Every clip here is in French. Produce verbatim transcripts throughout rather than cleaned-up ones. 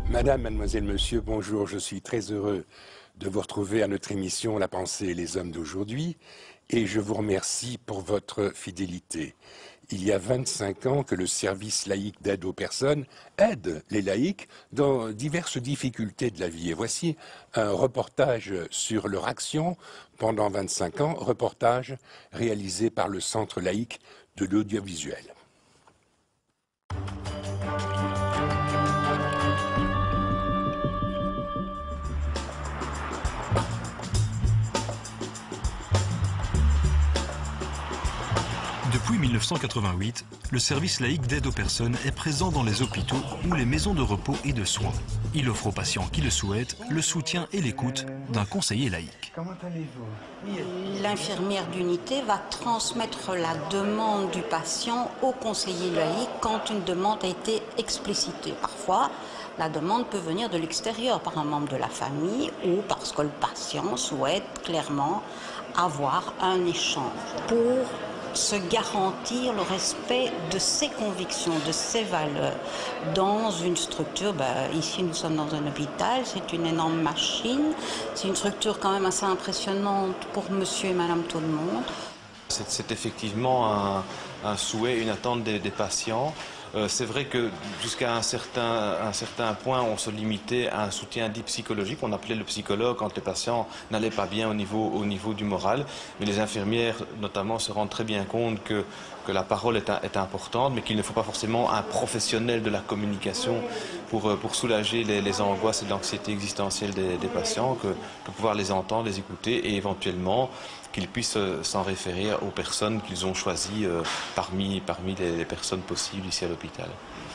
Madame, mademoiselle, monsieur, bonjour. Je suis très heureux de vous retrouver à notre émission La pensée et les hommes d'aujourd'hui et je vous remercie pour votre fidélité. Il y a vingt-cinq ans que le service laïque d'aide aux personnes aide les laïcs dans diverses difficultés de la vie. Et voici un reportage sur leur action pendant vingt-cinq ans, reportage réalisé par le Centre laïque de l'audiovisuel. Depuis mille neuf cent quatre-vingt-huit, le service laïque d'aide aux personnes est présent dans les hôpitaux ou les maisons de repos et de soins. Il offre aux patients qui le souhaitent le soutien et l'écoute d'un conseiller laïque. Comment allez-vous? L'infirmière d'unité va transmettre la demande du patient au conseiller laïque quand une demande a été explicitée. Parfois, la demande peut venir de l'extérieur, par un membre de la famille ou parce que le patient souhaite clairement avoir un échange pour se garantir le respect de ses convictions, de ses valeurs. Dans une structure, ben, ici nous sommes dans un hôpital, c'est une énorme machine, c'est une structure quand même assez impressionnante pour monsieur et madame tout le monde. C'est effectivement un, un souhait, une attente des, des patients. Euh, c'est vrai que jusqu'à un certain, un certain point, on se limitait à un soutien dit psychologique. On appelait le psychologue quand les patients n'allaient pas bien au niveau, au niveau du moral. Mais les infirmières, notamment, se rendent très bien compte que, que la parole est, est importante, mais qu'il ne faut pas forcément un professionnel de la communication pour, pour soulager les, les angoisses et l'anxiété existentielle des, des patients, que, que pouvoir les entendre, les écouter et éventuellement qu'ils puissent s'en référer aux personnes qu'ils ont choisies euh, parmi, parmi les, les personnes possibles ici à l'hôpital.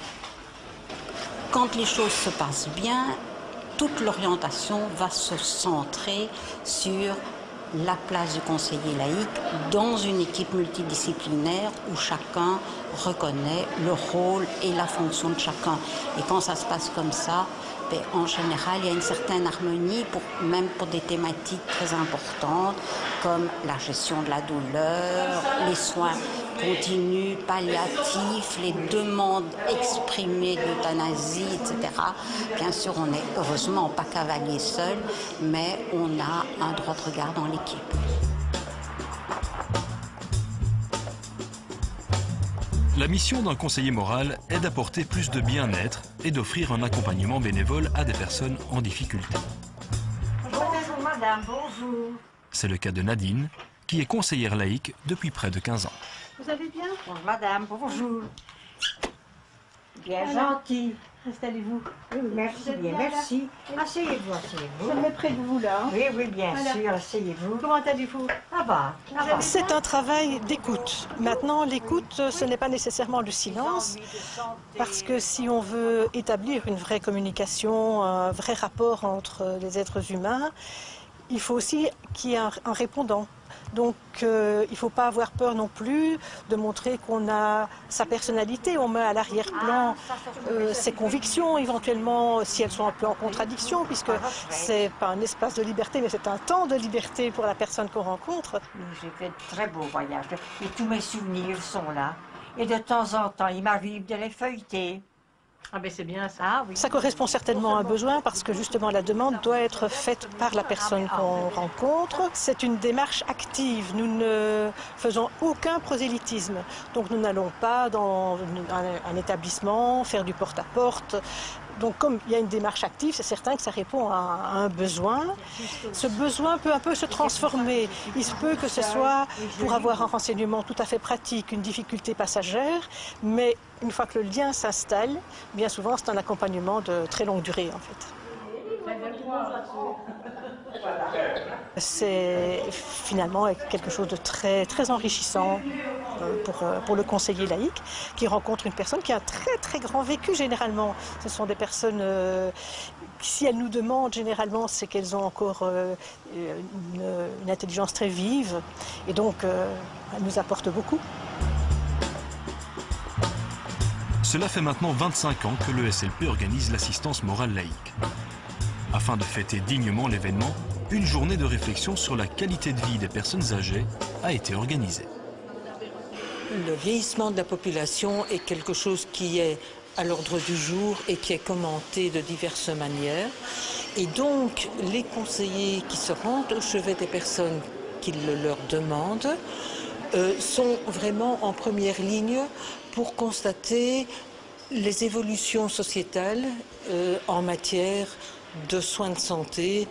Quand les choses se passent bien, toute l'orientation va se centrer sur la place du conseiller laïque dans une équipe multidisciplinaire où chacun reconnaît le rôle et la fonction de chacun. Et quand ça se passe comme ça, ben, en général, il y a une certaine harmonie, pour, même pour des thématiques très importantes, comme la gestion de la douleur, les soins continus, palliatifs, les demandes exprimées d'euthanasie, et cetera. Bien sûr, on n'est heureusement pas cavalier seul, mais on a un droit de regard dans l'équipe. La mission d'un conseiller moral est d'apporter plus de bien-être et d'offrir un accompagnement bénévole à des personnes en difficulté. Bonjour madame, bonjour. C'est le cas de Nadine, qui est conseillère laïque depuis près de quinze ans. Vous allez bien? Bonjour madame, bonjour. Bien gentil. Installez-vous. Oui, merci bien, merci. Asseyez-vous, asseyez-vous. Je me mets près de vous là. Oui, oui, bien Voilà. sûr, asseyez-vous. Comment allez-vous? Ah bah, ah bah. C'est un travail d'écoute. Maintenant, l'écoute, ce n'est pas nécessairement le silence, parce que si on veut établir une vraie communication, un vrai rapport entre les êtres humains, il faut aussi qu'il y ait un, un répondant. Donc euh, il ne faut pas avoir peur non plus de montrer qu'on a sa personnalité, on met à l'arrière-plan euh, ses convictions, éventuellement si elles sont un peu en contradiction, puisque c'est pas un espace de liberté, mais c'est un temps de liberté pour la personne qu'on rencontre. J'ai fait de très beaux voyages et tous mes souvenirs sont là. Et de temps en temps, il m'arrive de les feuilleter. Ah ben c'est bien ça. Ah, oui. Ça correspond certainement à un besoin parce que justement la demande doit être faite par la personne qu'on rencontre. C'est une démarche active. Nous ne faisons aucun prosélytisme. Donc nous n'allons pas dans un, un établissement faire du porte-à-porte. Donc comme il y a une démarche active, c'est certain que ça répond à, à un besoin. Ce besoin peut un peu se transformer. Il se peut que ce soit pour avoir un renseignement tout à fait pratique, une difficulté passagère, mais une fois que le lien s'installe, bien souvent c'est un accompagnement de très longue durée en fait. C'est finalement quelque chose de très, très enrichissant pour, pour le conseiller laïque qui rencontre une personne qui a un très très grand vécu généralement. Ce sont des personnes euh, qui, si elles nous demandent généralement, c'est qu'elles ont encore euh, une, une intelligence très vive et donc euh, elles nous apportent beaucoup. Cela fait maintenant vingt-cinq ans que l'E S L P organise l'assistance morale laïque. Afin de fêter dignement l'événement, une journée de réflexion sur la qualité de vie des personnes âgées a été organisée. Le vieillissement de la population est quelque chose qui est à l'ordre du jour et qui est commenté de diverses manières. Et donc, les conseillers qui se rendent au chevet des personnes qui le leur demandent euh, sont vraiment en première ligne pour constater les évolutions sociétales euh, en matière de soins de santé.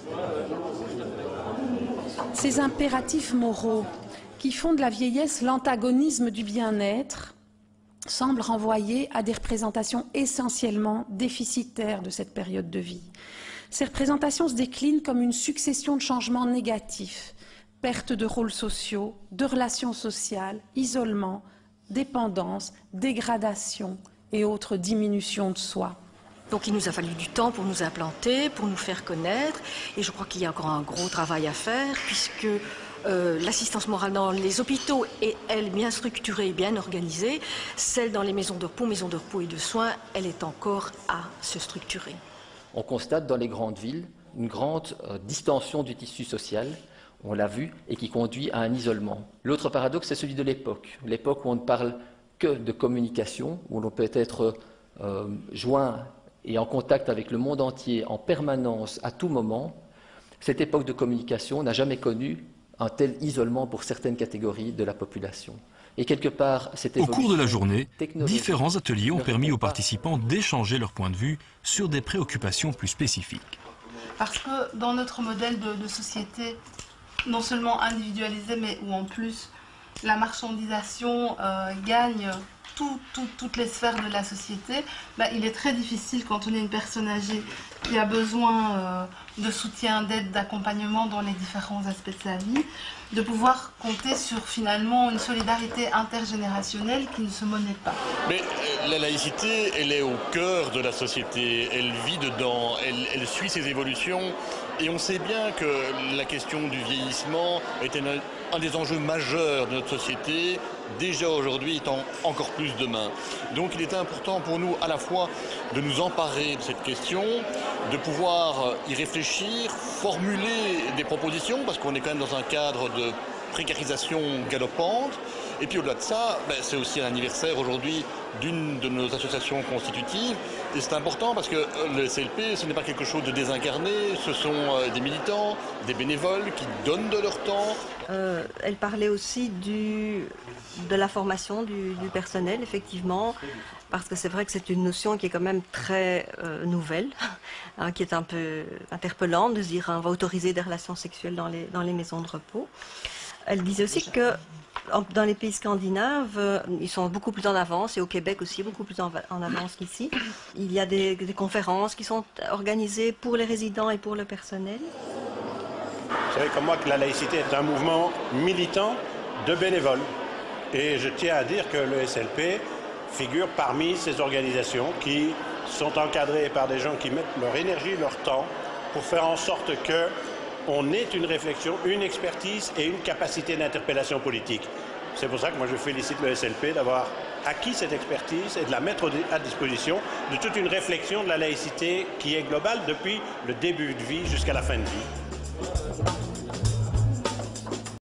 Ces impératifs moraux qui font de la vieillesse l'antagonisme du bien-être semblent renvoyer à des représentations essentiellement déficitaires de cette période de vie. Ces représentations se déclinent comme une succession de changements négatifs, perte de rôles sociaux, de relations sociales, isolement, dépendance, dégradation et autres diminutions de soi. Donc il nous a fallu du temps pour nous implanter, pour nous faire connaître, et je crois qu'il y a encore un gros travail à faire, puisque euh, l'assistance morale dans les hôpitaux est, elle, bien structurée et bien organisée. Celle dans les maisons de repos, maisons de repos et de soins, elle est encore à se structurer. On constate dans les grandes villes une grande euh, distension du tissu social, on l'a vu, et qui conduit à un isolement. L'autre paradoxe, c'est celui de l'époque, l'époque où on ne parle que de communication, où l'on peut être euh, joint et en contact avec le monde entier en permanence, à tout moment. Cette époque de communication n'a jamais connu un tel isolement pour certaines catégories de la population. Et quelque part, cette Au cours de la journée, différents ateliers ont permis aux participants d'échanger leur point de vue sur des préoccupations plus spécifiques. Parce que dans notre modèle de, de société, non seulement individualisé, mais où en plus la marchandisation euh, gagne tout, tout, toutes les sphères de la société, bah, il est très difficile quand on est une personne âgée qui a besoin euh, de soutien, d'aide, d'accompagnement dans les différents aspects de sa vie, de pouvoir compter sur finalement une solidarité intergénérationnelle qui ne se monnaie pas. Mais euh, la laïcité, elle est au cœur de la société, elle vit dedans, elle, elle suit ses évolutions, et on sait bien que la question du vieillissement est un, un des enjeux majeurs de notre société, déjà aujourd'hui étant encore plus demain. Donc il était important pour nous à la fois de nous emparer de cette question, de pouvoir y réfléchir, formuler des propositions, parce qu'on est quand même dans un cadre de précarisation galopante. Et puis au-delà de ça, ben, c'est aussi un anniversaire aujourd'hui d'une de nos associations constitutives. Et c'est important parce que le S L P, ce n'est pas quelque chose de désincarné, ce sont euh, des militants, des bénévoles qui donnent de leur temps. Euh, elle parlait aussi du, de la formation du, du personnel, effectivement, parce que c'est vrai que c'est une notion qui est quand même très euh, nouvelle, hein, qui est un peu interpellante de se dire hein, on va autoriser des relations sexuelles dans les, dans les maisons de repos. Elle disait aussi que dans les pays scandinaves, ils sont beaucoup plus en avance, et au Québec aussi beaucoup plus en, en avance qu'ici. Il y a des, des conférences qui sont organisées pour les résidents et pour le personnel. Vous savez comme moi que la laïcité est un mouvement militant de bénévoles. Et je tiens à dire que le S L P figure parmi ces organisations qui sont encadrées par des gens qui mettent leur énergie, leur temps pour faire en sorte que on ait une réflexion, une expertise et une capacité d'interpellation politique. C'est pour ça que moi je félicite le S L P d'avoir acquis cette expertise et de la mettre à disposition de toute une réflexion de la laïcité qui est globale depuis le début de vie jusqu'à la fin de vie.